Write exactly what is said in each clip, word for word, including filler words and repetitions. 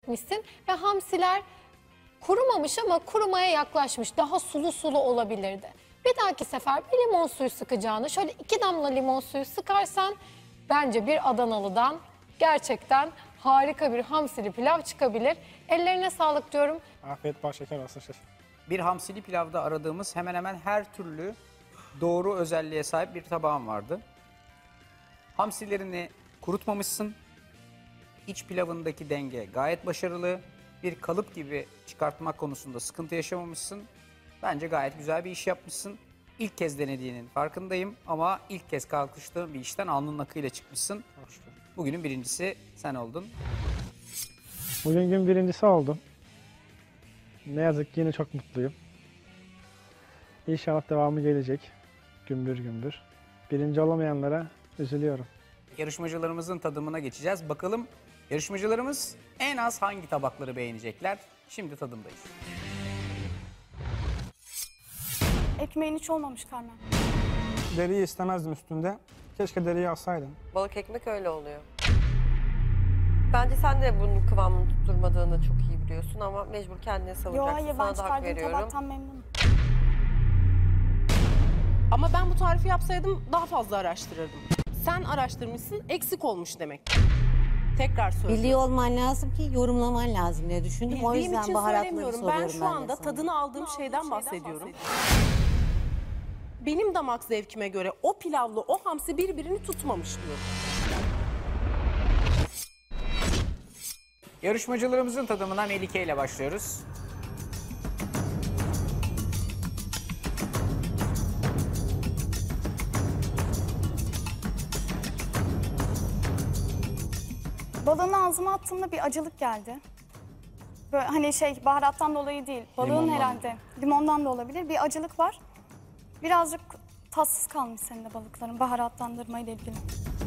etmişsin ve hamsiler kurumamış ama kurumaya yaklaşmış. Daha sulu sulu olabilirdi. Bir dahaki sefer bir limon suyu sıkacağını şöyle iki damla limon suyu sıkarsan bence bir Adanalı'dan gerçekten harika bir hamsili pilav çıkabilir. Ellerine sağlık diyorum. Afiyet bal şeker olsun şef. Bir hamsili pilavda aradığımız hemen hemen her türlü doğru özelliğe sahip bir tabağım vardı. Hamsilerini kurutmamışsın. İç pilavındaki denge gayet başarılı. Bir kalıp gibi çıkartmak konusunda sıkıntı yaşamamışsın. Bence gayet güzel bir iş yapmışsın. İlk kez denediğinin farkındayım ama ilk kez kalkıştığın bir işten alnının akıyla çıkmışsın. Bugünün birincisi sen oldun. Bugün gün birincisi oldum. Ne yazık ki yine çok mutluyum. İnşallah devamı gelecek. Gümbür gümbür. Birinci olamayanlara üzülüyorum. Yarışmacılarımızın tadımına geçeceğiz. Bakalım yarışmacılarımız en az hangi tabakları beğenecekler? Şimdi tadımdayız. Ekmeğin hiç olmamış Carmen. Deriyi istemezdim üstünde. Keşke deriyi alsaydın. Balık ekmek öyle oluyor. Bence sen de bunun kıvamını tutturmadığını çok iyi biliyorsun ama mecbur kendine Yo savunacaksın. hayır ben Sana da hak çıkardığım veriyorum. tabaktan memnunum. Ama ben bu tarifi yapsaydım daha fazla araştırırdım. Sen araştırmışsın, eksik olmuş demek. Tekrar söylüyorum. Biliyor olman lazım ki yorumlaman lazım diye düşündüm. O Bildiğim yüzden için baharatları söylemiyorum. soruyorum Ben şu de anda sana. tadını aldığım şeyden bahsediyorum. Benim damak zevkime göre o pilavla o hamsi birbirini tutmamış diyorum. Yarışmacılarımızın tadımına Melike ile başlıyoruz. Balığını ağzıma attığımda bir acılık geldi. Böyle hani şey baharattan dolayı değil. Balığın Limondan. herhalde. Limondan da olabilir. Bir acılık var. Birazcık tatsız kalmış senin de balıkların baharatlandırma ile ilgili.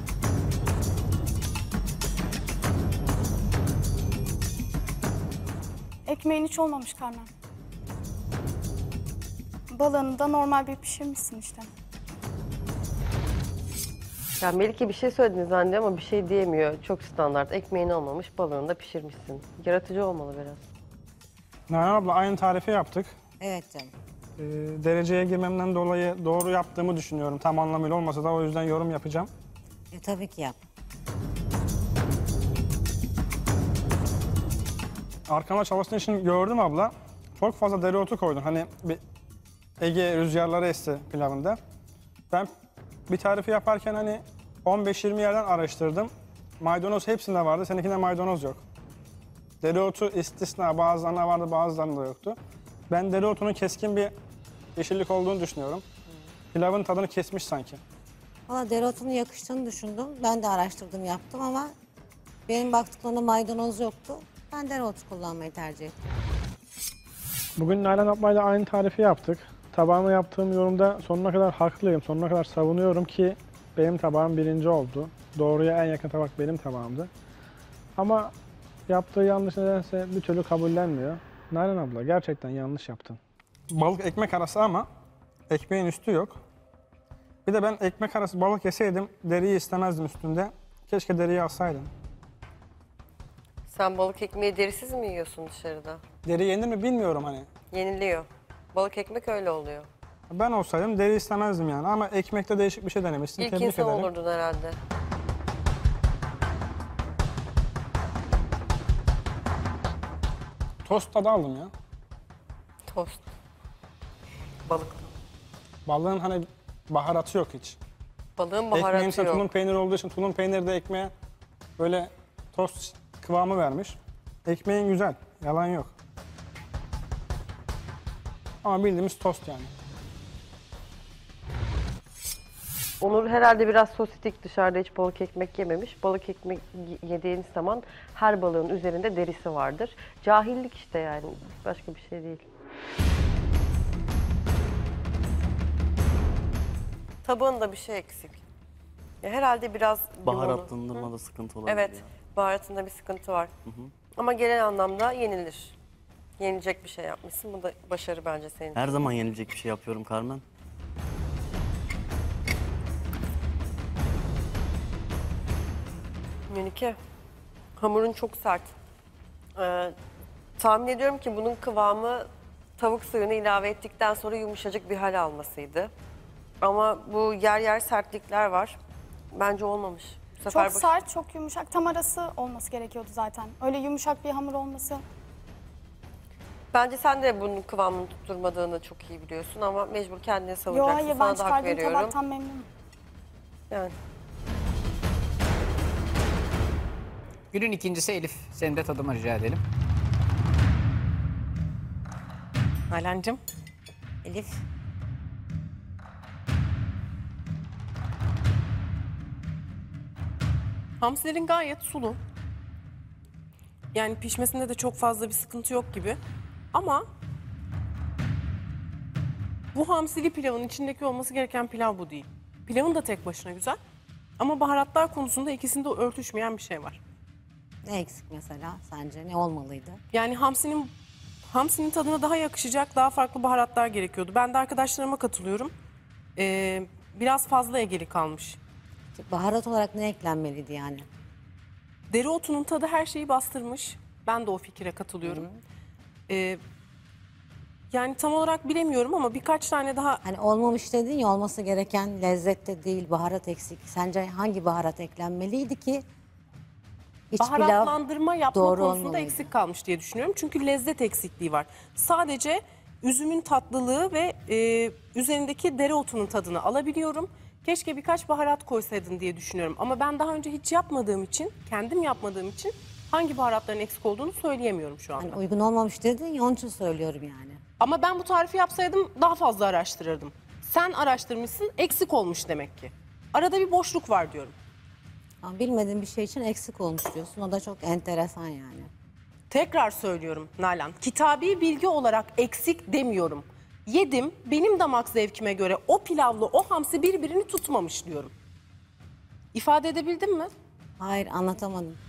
Ekmeğin hiç olmamış Carmen. Balığını da normal bir pişirmişsin işte. Ya Melike bir şey söylediniz anne ama bir şey diyemiyor. Çok standart. Ekmeğin olmamış, balığını da pişirmişsin. Yaratıcı olmalı biraz. Nalan abla aynı tarifi yaptık. Evet canım. Ee, dereceye girmemden dolayı doğru yaptığımı düşünüyorum. Tam anlamıyla olmasa da o yüzden yorum yapacağım. E, tabii ki yap. Arkama çalıştığın için gördüm abla. Çok fazla dereotu koydun. Hani bir Ege rüzgarları esti pilavında. Ben bir tarifi yaparken hani on beş yirmi yerden araştırdım. Maydanoz hepsinde vardı. Seninkinde maydanoz yok. Dereotu istisna. Bazılarında vardı, bazılarında yoktu. Ben dereotunun keskin bir yeşillik olduğunu düşünüyorum. Pilavın tadını kesmiş sanki. Valla dereotunun yakıştığını düşündüm. Ben de araştırdım, yaptım ama benim baktıklarımda maydanoz yoktu. Ben dereotu kullanmayı tercih ettim. Bugün Nalan ablayla aynı tarifi yaptık. Tabağıma yaptığım yorumda sonuna kadar haklıyım. Sonuna kadar savunuyorum ki benim tabağım birinci oldu. Doğruya en yakın tabak benim tabağımdı. Ama yaptığı yanlış nedense bir türlü kabullenmiyor. Nalan abla gerçekten yanlış yaptın. Balık ekmek arası ama ekmeğin üstü yok. Bir de ben ekmek arası balık yeseydim deriyi istemezdim üstünde. Keşke deriyi alsaydın. Sen balık ekmeği derisiz mi yiyorsun dışarıda? Deri yenir mi bilmiyorum hani. Yeniliyor. Balık ekmek öyle oluyor. Ben olsaydım deri istemezdim yani ama ekmekte değişik bir şey denemişsin. İlk Tebrik insan ederim. olurdun herhalde. Tost tadı aldım ya. Tost. Balık. Balığın hani baharatı yok hiç. Balığın Ekmeğin baharatı ise yok. tulum peyniri olduğu için tulum peyniri de ekmeğe böyle tost kıvamı vermiş. Ekmeğin güzel, yalan yok. Ama bildiğimiz tost yani. Onur herhalde biraz sosyetik, dışarıda hiç balık ekmek yememiş. Balık ekmek yediğiniz zaman her balığın üzerinde derisi vardır. Cahillik işte yani. Başka bir şey değil. Tabağında bir şey eksik. Ya herhalde biraz limonu- Baharatlandırmada sıkıntı olabilir. Evet, ya. baharatında bir sıkıntı var. Ama genel anlamda yenilir. Yenilecek bir şey yapmışsın. Bu da başarı bence senin. Her zaman yenilecek bir şey yapıyorum Carmen. Melike, hamurun çok sert. Ee, tahmin ediyorum ki bunun kıvamı tavuk suyunu ilave ettikten sonra yumuşacık bir hal almasıydı. Ama bu yer yer sertlikler var. Bence olmamış. Bu sefer Çok baş- sert, çok yumuşak. Tam arası olması gerekiyordu zaten. Öyle yumuşak bir hamur olması. Bence sen de bunun kıvamını tutturmadığını çok iyi biliyorsun ama mecbur kendini Yo savunacaksın. hayır, ben Sana da hak çıkardığım veriyorum. tabaktan memnunum. Yani. Günün ikincisi Elif. Senin de tadıma rica edelim. Nalan'cığım. Elif. Hamsilerin gayet sulu. Yani pişmesinde de çok fazla bir sıkıntı yok gibi. Ama bu hamsili pilavın içindeki olması gereken pilav bu değil. Pilavın da tek başına güzel. Ama baharatlar konusunda ikisinde örtüşmeyen bir şey var. Ne eksik mesela sence? Ne olmalıydı? Yani hamsinin hamsinin tadına daha yakışacak, daha farklı baharatlar gerekiyordu. Ben de arkadaşlarıma katılıyorum. Ee, biraz fazla Egeli kalmış. Baharat olarak ne eklenmeliydi yani? Dereotunun tadı her şeyi bastırmış. Ben de o fikire katılıyorum. Ee, yani tam olarak bilemiyorum ama birkaç tane daha... Hani olmamış dedin ya, olması gereken lezzette değil, baharat eksik. Sence hangi baharat eklenmeliydi ki iç pilav Baharatlandırma yapma doğru konusunda olmalıydı? eksik kalmış diye düşünüyorum. Çünkü lezzet eksikliği var. Sadece üzümün tatlılığı ve e, üzerindeki dereotunun tadını alabiliyorum. Keşke birkaç baharat koysaydın diye düşünüyorum. Ama ben daha önce hiç yapmadığım için, kendim yapmadığım için hangi baharatların eksik olduğunu söyleyemiyorum şu anda. Hani uygun olmamış dedin ya, onun için söylüyorum yani. Ama ben bu tarifi yapsaydım daha fazla araştırırdım. Sen araştırmışsın, eksik olmuş demek ki. Arada bir boşluk var diyorum. Ama bilmediğin bir şey için eksik olmuş diyorsun. O da çok enteresan yani. Tekrar söylüyorum Nalan, kitabi bilgi olarak eksik demiyorum. Yedim, benim damak zevkime göre o pilavla o hamsi birbirini tutmamış diyorum. İfade edebildim mi? Hayır, anlatamadım.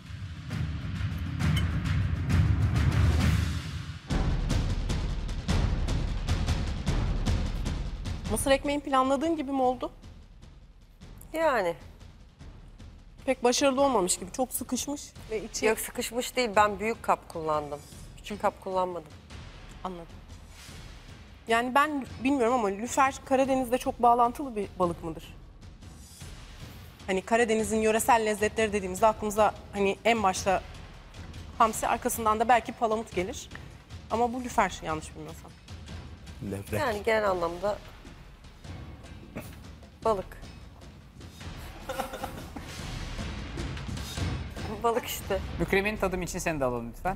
Mısır ekmeğin planladığın gibi mi oldu? Yani. Pek başarılı olmamış gibi, çok sıkışmış ve içi... Yok, sıkışmış değil. Ben büyük kap kullandım. Küçük kap kullanmadım. Anladım. Yani ben bilmiyorum ama lüfer Karadeniz'de çok bağlantılı bir balık mıdır? Hani Karadeniz'in yöresel lezzetleri dediğimizde aklımıza hani en başta hamsi, arkasından da belki palamut gelir. Ama bu lüfer, yanlış bilmiyorsam. Levrek. Yani genel anlamda balık. Balık işte. Mükremin tadım için seni de alalım lütfen.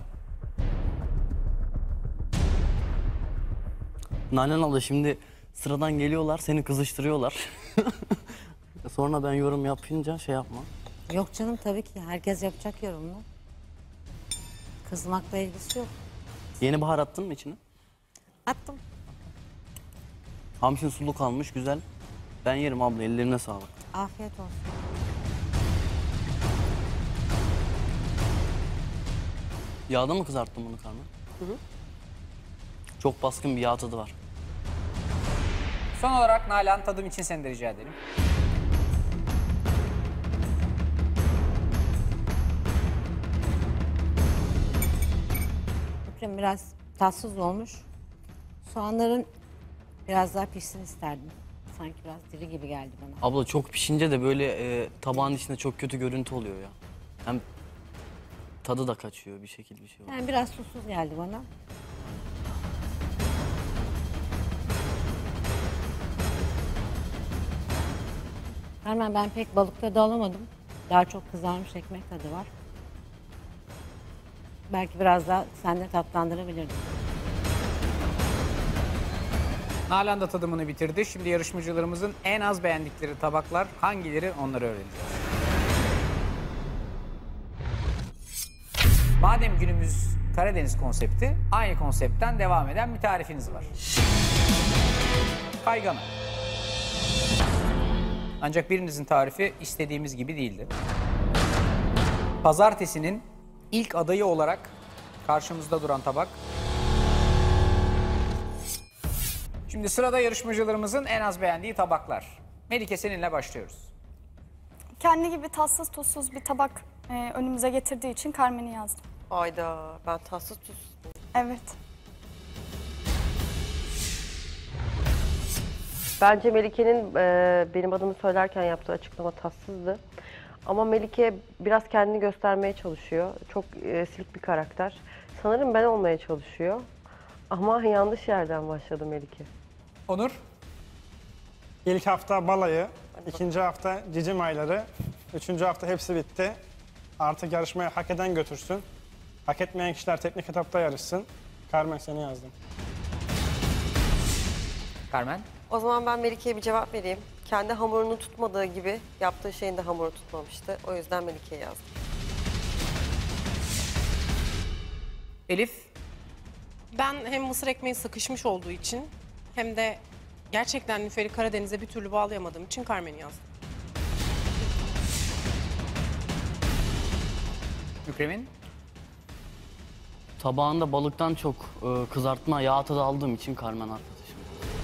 Nalan abla şimdi sıradan geliyorlar, seni kızıştırıyorlar. Sonra ben yorum yapınca şey yapma. Yok canım, tabii ki herkes yapacak yorumunu. Kızmakla ilgisi yok. Yeni bahar attın mı içine? Attım. Hamsin sulu kalmış, güzel. Ben yerim abla, ellerine sağlık. Afiyet olsun. Yağda mı kızarttın bunu Carmen? Hı hı. Çok baskın bir yağ tadı var. Son olarak Nalan, tadım için seni de rica edelim. Fikrim biraz tatsız olmuş. Soğanların biraz daha pişsin isterdim. Sanki biraz diri gibi geldi bana. Abla çok pişince de böyle e, tabağın içinde çok kötü görüntü oluyor ya. Hem tadı da kaçıyor, bir şekilde bir şey oluyor. Yani biraz susuz geldi bana. Hemen ben pek balık tadı alamadım. Daha çok kızarmış ekmek tadı var. Belki biraz daha sen de tatlandırabilirdin. Nalan da tadımını bitirdi. Şimdi yarışmacılarımızın en az beğendikleri tabaklar hangileri, onları öğreneceğiz. Madem günümüz Karadeniz konsepti, aynı konseptten devam eden bir tarifiniz var. Kaygana. Ancak birinizin tarifi istediğimiz gibi değildi. Pazartesinin ilk adayı olarak karşımızda duran tabak. Şimdi sırada yarışmacılarımızın en az beğendiği tabaklar. Melike, seninle başlıyoruz. Kendi gibi tatsız tuzsuz bir tabak e, önümüze getirdiği için Carmen'i yazdım. Hayda, ben tatsız tuz. Evet. Bence Melike'nin e, benim adımı söylerken yaptığı açıklama tatsızdı. Ama Melike biraz kendini göstermeye çalışıyor. Çok e, silik bir karakter. Sanırım ben olmaya çalışıyor. Ama yanlış yerden başladı Melike. Onur? İlk hafta balayı, ikinci hafta cicim ayları, üçüncü hafta hepsi bitti. Artık yarışmayı hak eden götürsün. Hak etmeyen kişiler teknik etapta yarışsın. Carmen seni yazdım. Carmen? O zaman ben Melike'ye bir cevap vereyim. Kendi hamurunu tutmadığı gibi yaptığı şeyin de hamuru tutmamıştı. O yüzden Melike'ye yazdım. Elif? Ben hem mısır ekmeği sıkışmış olduğu için hem de gerçekten Nüfer'i Karadeniz'e bir türlü bağlayamadığım için Carmen'i yazdım. Mükremin? Tabağında balıktan çok e, kızartma yağ tadı aldığım için Carmen arkadaşım.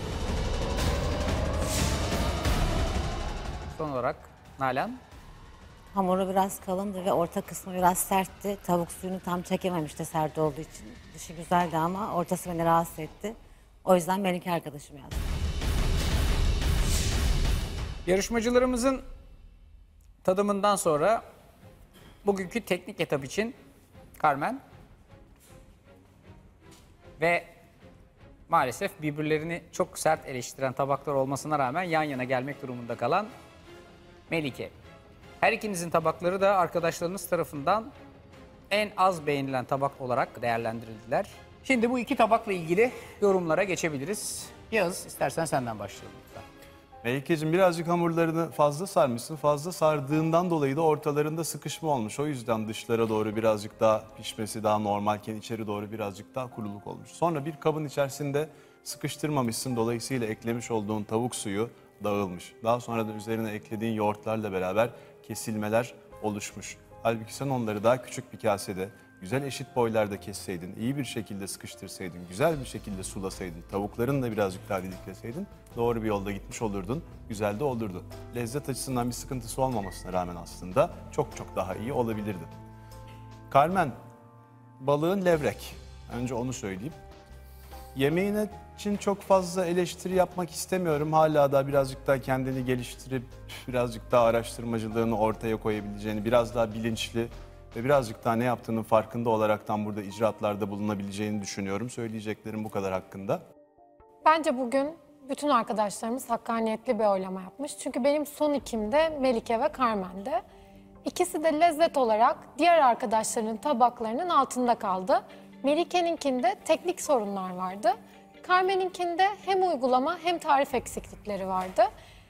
Son olarak Nalan? Hamuru biraz kalındı ve orta kısmı biraz sertti. Tavuk suyunu tam çekememişti sert olduğu için. Dışı güzeldi ama ortası beni rahatsız etti. O yüzden Melike arkadaşım yazdım. Yarışmacılarımızın tadımından sonra bugünkü teknik etap için Carmen ve maalesef birbirlerini çok sert eleştiren tabaklar olmasına rağmen yan yana gelmek durumunda kalan Melike. Her ikinizin tabakları da arkadaşlarınız tarafından en az beğenilen tabak olarak değerlendirildiler. Şimdi bu iki tabakla ilgili yorumlara geçebiliriz. Yağız, istersen senden başlayalım lütfen. Melike'cim birazcık hamurlarını fazla sarmışsın. Fazla sardığından dolayı da ortalarında sıkışma olmuş. O yüzden dışlara doğru birazcık daha pişmesi daha normalken içeri doğru birazcık daha kuruluk olmuş. Sonra bir kabın içerisinde sıkıştırmamışsın. Dolayısıyla eklemiş olduğun tavuk suyu dağılmış. Daha sonra da üzerine eklediğin yoğurtlarla beraber kesilmeler oluşmuş. Halbuki sen onları daha küçük bir kasede, güzel eşit boylarda kesseydin, iyi bir şekilde sıkıştırsaydın, güzel bir şekilde sulasaydın, tavuklarını da birazcık daha didikleseydin doğru bir yolda gitmiş olurdun, güzel de olurdu. Lezzet açısından bir sıkıntısı olmamasına rağmen aslında çok çok daha iyi olabilirdi. Carmen, balığın levrek. Önce onu söyleyeyim. Yemeğine için çok fazla eleştiri yapmak istemiyorum. Hala da birazcık daha kendini geliştirip birazcık daha araştırmacılığını ortaya koyabileceğini, biraz daha bilinçli ve birazcık daha ne yaptığının farkında olaraktan burada icraatlarda bulunabileceğini düşünüyorum. Söyleyeceklerim bu kadar hakkında. Bence bugün bütün arkadaşlarımız hakkaniyetli bir oylama yapmış. Çünkü benim son ikimde Melike ve Carmen'de. İkisi de lezzet olarak diğer arkadaşlarının tabaklarının altında kaldı. Melike'ninkinde teknik sorunlar vardı. Carmen'inkinde hem uygulama hem tarif eksiklikleri vardı.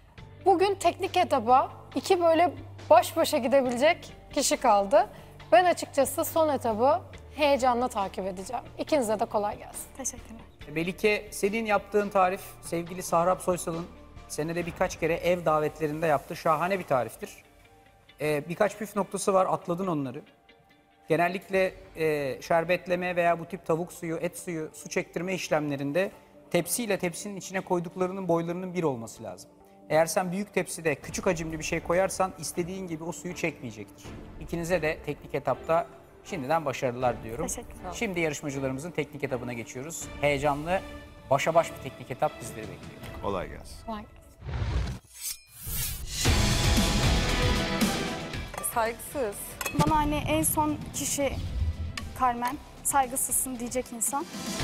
Bugün teknik etaba iki böyle baş başa gidebilecek kişi kaldı. Ben açıkçası son etabı heyecanla takip edeceğim. İkinize de kolay gelsin. Teşekkürler. Melike, senin yaptığın tarif sevgili Sahrap Soysal'ın senede birkaç kere ev davetlerinde yaptığı şahane bir tariftir. Ee, birkaç püf noktası var, atladın onları. Genellikle e, şerbetleme veya bu tip tavuk suyu, et suyu, su çektirme işlemlerinde tepsiyle tepsinin içine koyduklarının boylarının bir olması lazım. Eğer sen büyük tepside küçük hacimli bir şey koyarsan istediğin gibi o suyu çekmeyecektir. İkinize de teknik etapta şimdiden başarılar diliyorum. Teşekkürler. Şimdi yarışmacılarımızın teknik etabına geçiyoruz. Heyecanlı, başa baş bir teknik etap bizleri bekliyor. Kolay gelsin. Kolay gelsin. Saygısız. Bana hani en son kişi Carmen, saygısızsın diyecek insan.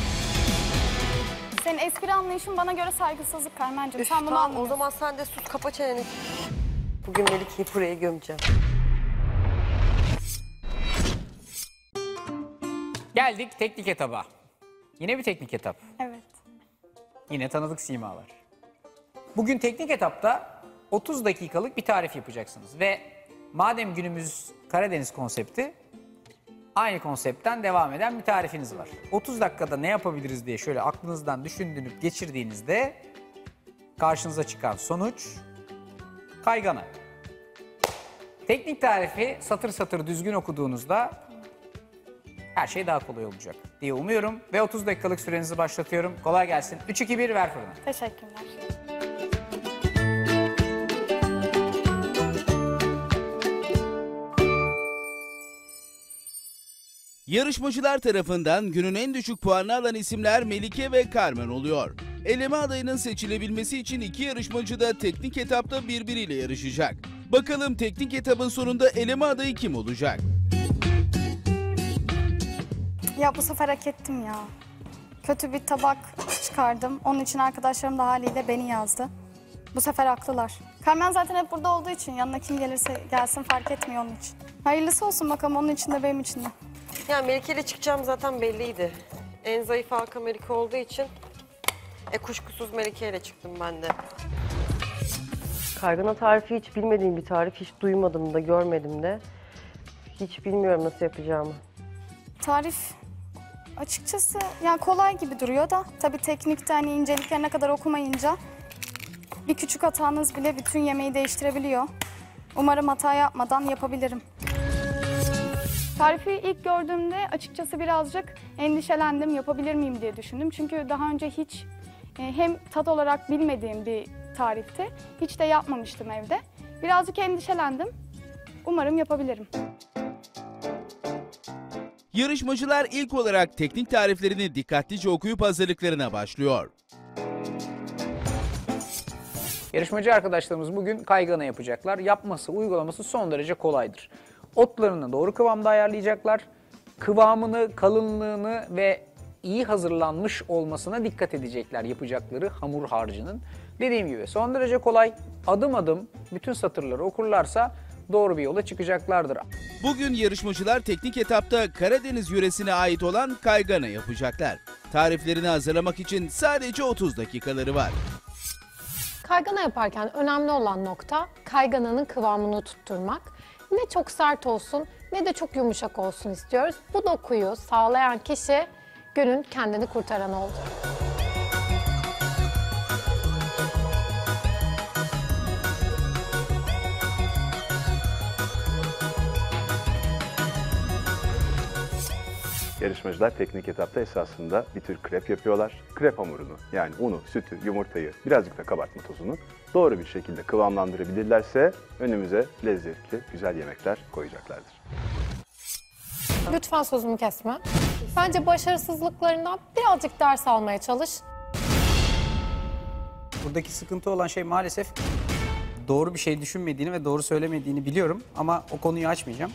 Senin espri anlayışın bana göre saygısızlık Carmen'cim. Üf, Sen bunu tamam, o anlıyorsun. zaman sen de sus, kapa çeneni. Bugün Melike'yi buraya gömeceğim. Geldik teknik etaba. Yine bir teknik etap. Evet. Yine tanıdık simalar. Bugün teknik etapta otuz dakikalık bir tarif yapacaksınız. Ve madem günümüz Karadeniz konsepti, aynı konseptten devam eden bir tarifiniz var. otuz dakikada ne yapabiliriz diye şöyle aklınızdan düşündünüp geçirdiğinizde karşınıza çıkan sonuç kaygana. Teknik tarifi satır satır düzgün okuduğunuzda her şey daha kolay olacak diye umuyorum. Ve otuz dakikalık sürenizi başlatıyorum. Kolay gelsin. üç, iki, bir ver fırına. Teşekkürler. Yarışmacılar tarafından günün en düşük puanını alan isimler Melike ve Carmen oluyor. Eleme adayının seçilebilmesi için iki yarışmacı da teknik etapta birbiriyle yarışacak. Bakalım teknik etapın sonunda eleme adayı kim olacak? Ya bu sefer hak ettim ya. Kötü bir tabak çıkardım. Onun için arkadaşlarım da haliyle beni yazdı. Bu sefer haklılar. Carmen zaten hep burada olduğu için yanına kim gelirse gelsin fark etmiyor onun için. Hayırlısı olsun bakalım onun için de benim için de. Yani Melike ile çıkacağım zaten belliydi. En zayıf halka Melike olduğu için e, kuşkusuz Melike ile çıktım ben de. Kaygana tarifi hiç bilmediğim bir tarif. Hiç duymadım da görmedim de. Hiç bilmiyorum nasıl yapacağımı. Tarif açıkçası yani kolay gibi duruyor da tabii teknikte hani inceliklerine kadar okumayınca bir küçük hatanız bile bütün yemeği değiştirebiliyor. Umarım hata yapmadan yapabilirim. Tarifi ilk gördüğümde açıkçası birazcık endişelendim, yapabilir miyim diye düşündüm. Çünkü daha önce hiç e, hem tat olarak bilmediğim bir tarifti, hiç de yapmamıştım evde. Birazcık endişelendim, umarım yapabilirim. Yarışmacılar ilk olarak teknik tariflerini dikkatlice okuyup hazırlıklarına başlıyor. Yarışmacı arkadaşlarımız bugün kaygana yapacaklar. Yapması, uygulaması son derece kolaydır. Otlarını doğru kıvamda ayarlayacaklar. Kıvamını, kalınlığını ve iyi hazırlanmış olmasına dikkat edecekler yapacakları hamur harcının. Dediğim gibi son derece kolay. Adım adım bütün satırları okurlarsa doğru bir yola çıkacaklardır. Bugün yarışmacılar teknik etapta Karadeniz yöresine ait olan kaygana yapacaklar. Tariflerini hazırlamak için sadece otuz dakikaları var. Kaygana yaparken önemli olan nokta kaygananın kıvamını tutturmak. Ne çok sert olsun ne de çok yumuşak olsun istiyoruz. Bu dokuyu sağlayan kişi günün kendini kurtaranı oldu. Yarışmacılar teknik etapta esasında bir tür krep yapıyorlar. Krep hamurunu yani unu, sütü, yumurtayı, birazcık da kabartma tozunu doğru bir şekilde kıvamlandırabilirlerse önümüze lezzetli, güzel yemekler koyacaklardır. Lütfen sözümü kesme. Bence başarısızlıklarından birazcık ders almaya çalış. Buradaki sıkıntı olan şey maalesef doğru bir şey düşünmediğini ve doğru söylemediğini biliyorum ama o konuyu açmayacağım.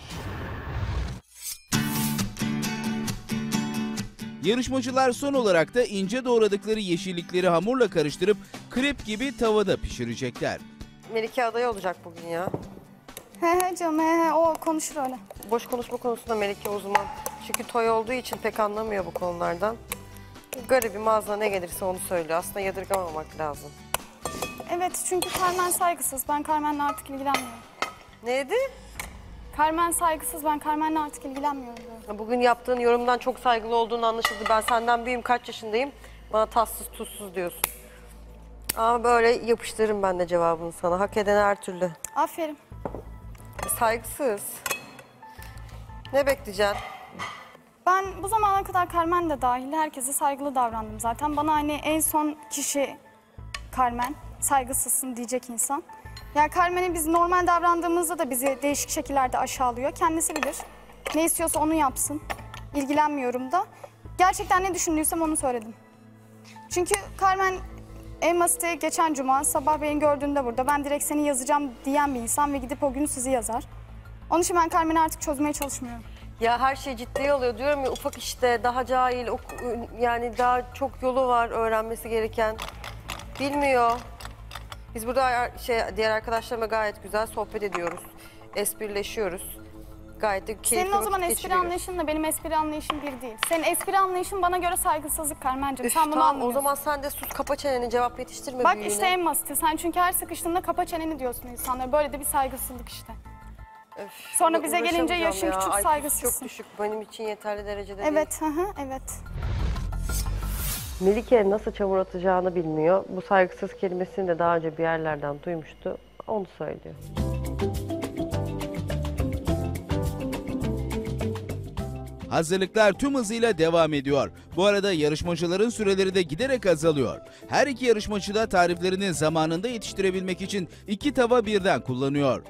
Yarışmacılar son olarak da ince doğradıkları yeşillikleri hamurla karıştırıp krep gibi tavada pişirecekler. Melike adayı olacak bugün ya. He he canım he he o konuşur öyle. Boş konuşma konusunda Melike uzman. Çünkü toy olduğu için pek anlamıyor bu konulardan. Garibim ağzına ne gelirse onu söylüyor. Aslında yadırgamamak lazım. Evet çünkü Carmen saygısız. Ben Carmen'le artık ilgilenmiyorum. Neydi? Carmen saygısız. Ben Carmen'le artık ilgilenmiyorum diyorum. Bugün yaptığın yorumdan çok saygılı olduğunu anlaşıldı. Ben senden büyüğüm, kaç yaşındayım? Bana tatsız tuzsuz diyorsun. Ama böyle yapıştırırım ben de cevabını sana. Hak eden her türlü. Aferin. Saygısız. Ne bekleyeceksin? Ben bu zamana kadar Carmen de dahil herkese saygılı davrandım zaten. Bana hani en son kişi Carmen, saygısızsın diyecek insan. Yani Carmen'e biz normal davrandığımızda da bizi değişik şekillerde aşağılıyor. Kendisi bilir. Ne istiyorsa onu yapsın. İlgilenmiyorum da. Gerçekten ne düşündüysem onu söyledim. Çünkü Carmen en basiti geçen cuma sabah beni gördüğünde burada ben direkt seni yazacağım diyen bir insan ve gidip o gün sizi yazar. Onun için ben Carmen'i artık çözmeye çalışmıyorum. Ya her şey ciddiye alıyor diyorum ya, ufak işte, daha cahil, yani daha çok yolu var öğrenmesi gereken. Bilmiyor. Biz burada şey, diğer arkadaşlarımla gayet güzel sohbet ediyoruz. Esprileşiyoruz. Gayet de keyifli. Senin o zaman espri anlayışınla benim espri anlayışım bir değil. Senin espri anlayışın bana göre saygısızlık Carmen'cim. Sen bunu tamam, anlamıyorsun. o zaman sen de sus, kapa çeneni, cevap yetiştirme Bak büyüğüne. işte en basiti. Sen çünkü her sıkıştığında kapa çeneni diyorsun insanlara. Böyle de bir saygısızlık işte. Öf, Sonra bize gelince uğraşamayacağım yaşın ya. küçük, I Q'su saygısızsın. çok düşük, benim için yeterli derecede değil. Evet, hı hı, evet. Melike nasıl çamur atacağını bilmiyor. Bu saygısız kelimesini de daha önce bir yerlerden duymuştu. Onu söylüyor. Hazırlıklar tüm hızıyla devam ediyor. Bu arada yarışmacıların süreleri de giderek azalıyor. Her iki yarışmacı da tariflerini zamanında yetiştirebilmek için iki tava birden kullanıyor.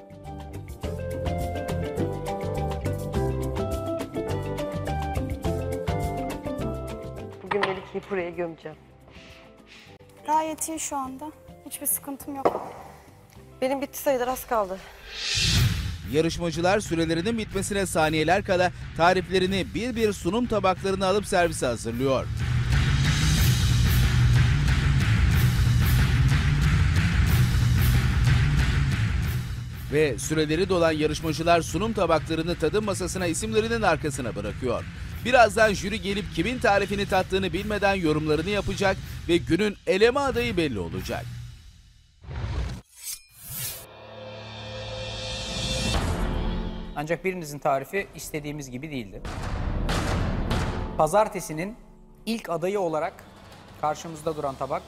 Hep buraya gömeceğim. Gayet iyi şu anda. Hiçbir sıkıntım yok. Benim bitti sayılır, az kaldı. Yarışmacılar sürelerinin bitmesine saniyeler kala tariflerini bir bir sunum tabaklarına alıp servise hazırlıyor. Ve süreleri dolan yarışmacılar sunum tabaklarını tadım masasına isimlerinin arkasına bırakıyor. Birazdan jüri gelip kimin tarifini tattığını bilmeden yorumlarını yapacak ve günün eleme adayı belli olacak. Ancak birinizin tarifi istediğimiz gibi değildi. Pazartesinin ilk adayı olarak karşımızda duran tabak.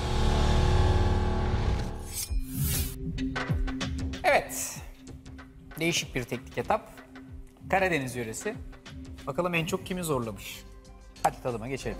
Evet. Değişik bir teknik etap. Karadeniz yöresi. Bakalım en çok kimi zorlamış. Hadi tadıma geçelim.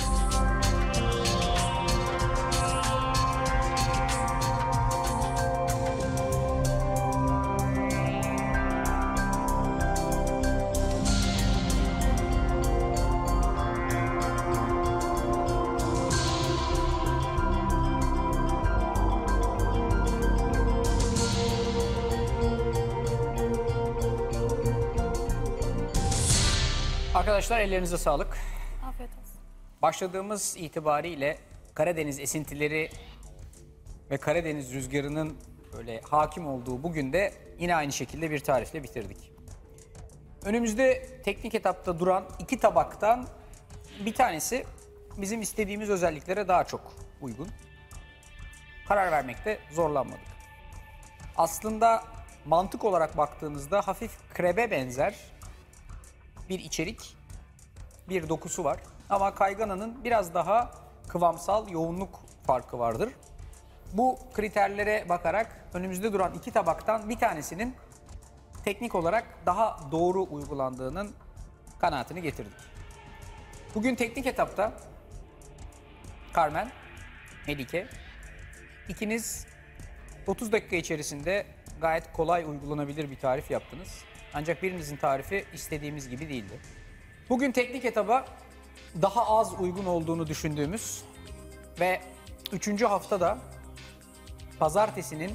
Arkadaşlar ellerinize sağlık. Afiyet olsun. Başladığımız itibariyle Karadeniz esintileri ve Karadeniz rüzgarının böyle hakim olduğu bugün de yine aynı şekilde bir tarifle bitirdik. Önümüzde teknik etapta duran iki tabaktan bir tanesi bizim istediğimiz özelliklere daha çok uygun. Karar vermekte zorlanmadık. Aslında mantık olarak baktığınızda hafif krebe benzer bir içerik, bir dokusu var. Ama kaygananın biraz daha kıvamsal yoğunluk farkı vardır. Bu kriterlere bakarak önümüzde duran iki tabaktan bir tanesinin teknik olarak daha doğru uygulandığının kanaatini getirdik. Bugün teknik etapta Carmen, Melike, ikiniz otuz dakika içerisinde gayet kolay uygulanabilir bir tarif yaptınız. Ancak birinizin tarifi istediğimiz gibi değildi. Bugün teknik etaba daha az uygun olduğunu düşündüğümüz ve üçüncü haftada pazartesinin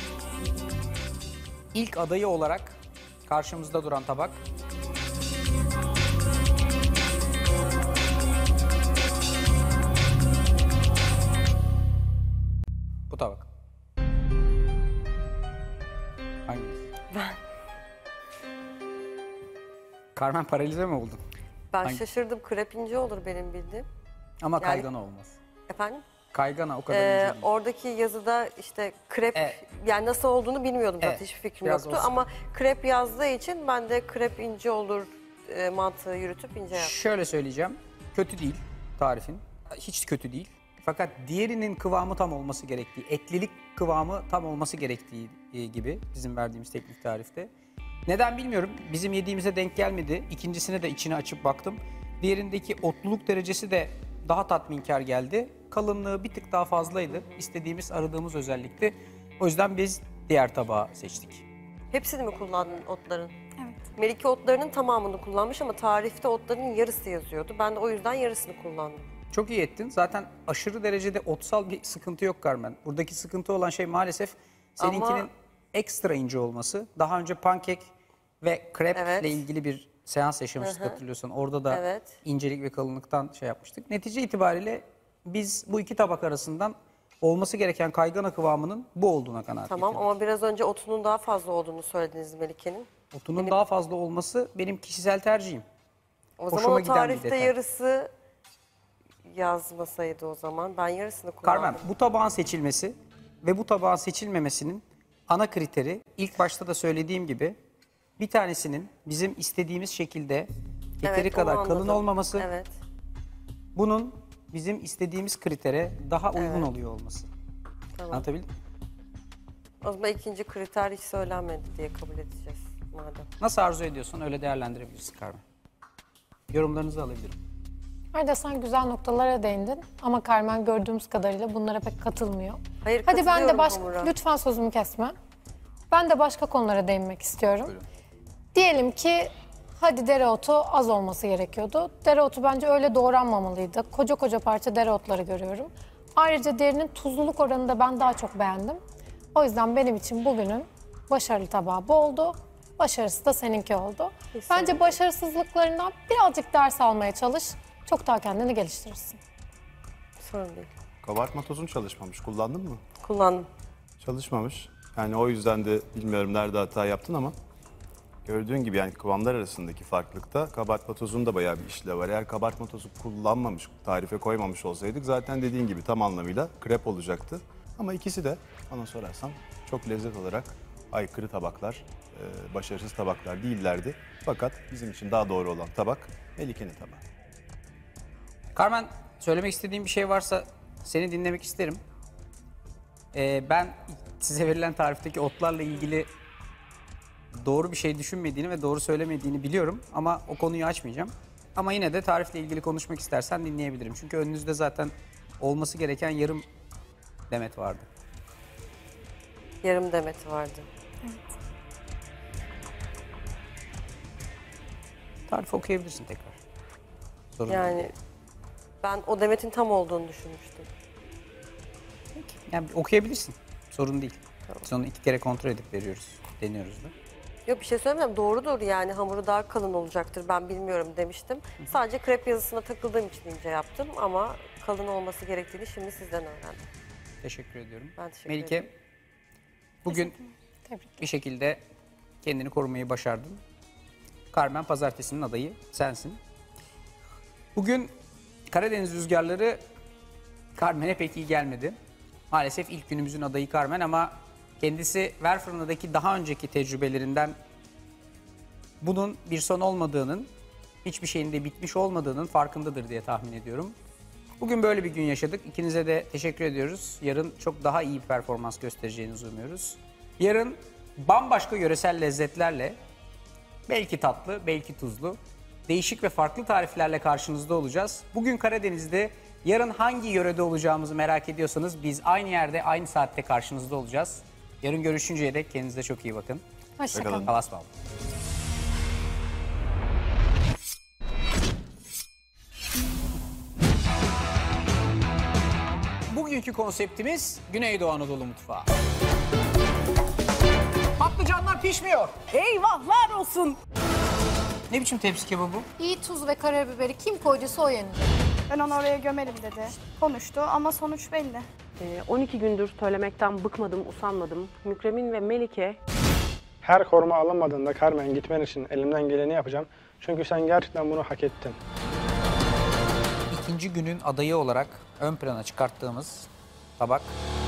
ilk adayı olarak karşımızda duran tabak. Bu tabak. Hangisi? Ben. Carmen paralize mi oldun? Ben Hangi- şaşırdım. Krep ince olur benim bildiğim. Ama Yani- kaygana olmaz. Efendim? Kaygana o kadar Ee, ince değil. oradaki yazıda işte krep, Evet. yani nasıl olduğunu bilmiyordum zaten, Evet, hiçbir fikrim biraz yoktu. olsun. Ama krep yazdığı için ben de krep ince olur e, mantığı yürütüp ince yaptım. Şöyle söyleyeceğim. Kötü değil tarifin. Hiç kötü değil. Fakat diğerinin kıvamı tam olması gerektiği, etlilik kıvamı tam olması gerektiği e, gibi bizim verdiğimiz teknik tarifte. Neden bilmiyorum. Bizim yediğimize denk gelmedi. İkincisine de içine açıp baktım. Diğerindeki otluluk derecesi de daha tatminkar geldi. Kalınlığı bir tık daha fazlaydı. İstediğimiz, aradığımız özellikti. O yüzden biz diğer tabağı seçtik. Hepsini mi kullandın otların? Evet. Melike otlarının tamamını kullanmış ama tarifte otların yarısı yazıyordu. Ben de o yüzden yarısını kullandım. Çok iyi ettin. Zaten aşırı derecede otsal bir sıkıntı yok Carmen. Buradaki sıkıntı olan şey maalesef seninkinin Ama- ekstra ince olması. Daha önce pankek ve kreple Evet. ilgili bir seans yaşamıştık hatırlıyorsan. Orada da Evet. incelik ve kalınlıktan şey yapmıştık. Netice itibariyle biz bu iki tabak arasından olması gereken kaygana kıvamının bu olduğuna kanaat Tamam getirdik. ama biraz önce otunun daha fazla olduğunu söylediniz Melike'nin. Otunun daha fazla olması benim kişisel tercihim. O Hoşuma zaman o giden bir tarifte detay. yarısı yazmasaydı o zaman. Ben yarısını kullandım. Carmen, bu tabağın seçilmesi ve bu tabağın seçilmemesinin ana kriteri ilk başta da söylediğim gibi bir tanesinin bizim istediğimiz şekilde yeteri Evet, onu kadar kalın anladım. olmaması, Evet. bunun bizim istediğimiz kritere daha uygun oluyor olması. Tamam. Anlatabildim mi? O zaman ikinci kriter hiç söylenmedi diye kabul edeceğiz madem. Nasıl arzu ediyorsan öyle değerlendirebilirsin Carmen. Yorumlarınızı alabilirim. Arda sen güzel noktalara değindin ama Carmen gördüğümüz kadarıyla bunlara pek katılmıyor. Hayır, Hadi ben de katılıyorum başka, Hamur'a. lütfen sözümü kesme. Ben de başka konulara değinmek istiyorum. Diyelim ki Hadi dereotu az olması gerekiyordu. Dereotu bence öyle doğranmamalıydı. Koca koca parça dereotları görüyorum. Ayrıca derinin tuzluluk oranını da ben daha çok beğendim. O yüzden benim için bugünün başarılı tabağı bu oldu. Başarısı da seninki oldu. Bence başarısızlıklarından birazcık ders almaya çalış. Çok daha kendini geliştirirsin. Sorun değil. Kabartma tozun çalışmamış. Kullandın mı? Kullandım. Çalışmamış. Yani o yüzden de bilmiyorum nerede hata yaptın ama gördüğün gibi yani kıvamlar arasındaki farklılıkta kabartma tozunun da bayağı bir işlevi var. Eğer kabartma tozu kullanmamış, tarife koymamış olsaydık zaten dediğin gibi tam anlamıyla krep olacaktı. Ama ikisi de bana sorarsan çok lezzet olarak aykırı tabaklar, e, başarısız tabaklar değillerdi. Fakat bizim için daha doğru olan tabak Melike'nin tabağı. Carmen, söylemek istediğin bir şey varsa seni dinlemek isterim. Ee, ben size verilen tarifteki otlarla ilgili doğru bir şey düşünmediğini ve doğru söylemediğini biliyorum ama o konuyu açmayacağım. Ama yine de tarifle ilgili konuşmak istersen dinleyebilirim. Çünkü önünüzde zaten olması gereken yarım demet vardı. Yarım demeti vardı. Tarifi okuyabilirsin tekrar. Sorun değil. Yani ben o demetin tam olduğunu düşünmüştüm. Yani okuyabilirsin. Sorun değil. Sonra iki kere kontrol edip veriyoruz. Deniyoruz da. Yok bir şey söylemiyorum. Doğrudur yani hamuru daha kalın olacaktır. Ben bilmiyorum demiştim. Sadece krep yazısına takıldığım için ince yaptım ama kalın olması gerektiğini şimdi sizden öğrendim. Teşekkür ediyorum. Ben teşekkür Melike, ederim. bugün bir şekilde kendini korumayı başardın. Carmen Pazartesi'nin adayı sensin. Bugün Karadeniz rüzgarları Carmen'e pek iyi gelmedi. Maalesef ilk günümüzün adayı Carmen ama kendisi Ver Fırına'daki daha önceki tecrübelerinden bunun bir son olmadığının, hiçbir şeyin de bitmiş olmadığının farkındadır diye tahmin ediyorum. Bugün böyle bir gün yaşadık. İkinize de teşekkür ediyoruz. Yarın çok daha iyi bir performans göstereceğinizi umuyoruz. Yarın bambaşka yöresel lezzetlerle, belki tatlı, belki tuzlu, değişik ve farklı tariflerle karşınızda olacağız. Bugün Karadeniz'de, yarın hangi yörede olacağımızı merak ediyorsanız biz aynı yerde, aynı saatte karşınızda olacağız. Yarın görüşünceye dek kendinize çok iyi bakın. Hoşçakalın. Allah'a ısmarladık. Bugünkü konseptimiz Güneydoğu Anadolu mutfağı. Patlıcanlar pişmiyor. Eyvahlar olsun. Ne biçim tepsi kebabı bu? İyi tuz ve karabiberi kim koyduysa o yenilir. Ben onu oraya gömerim dedi. Konuştu ama sonuç belli. Ee, on iki gündür söylemekten bıkmadım, usanmadım. Mükremin ve Melike Her koruma alınmadığında Carmen gitmen için elimden geleni yapacağım. Çünkü sen gerçekten bunu hak ettin. İkinci günün adayı olarak ön plana çıkarttığımız tabak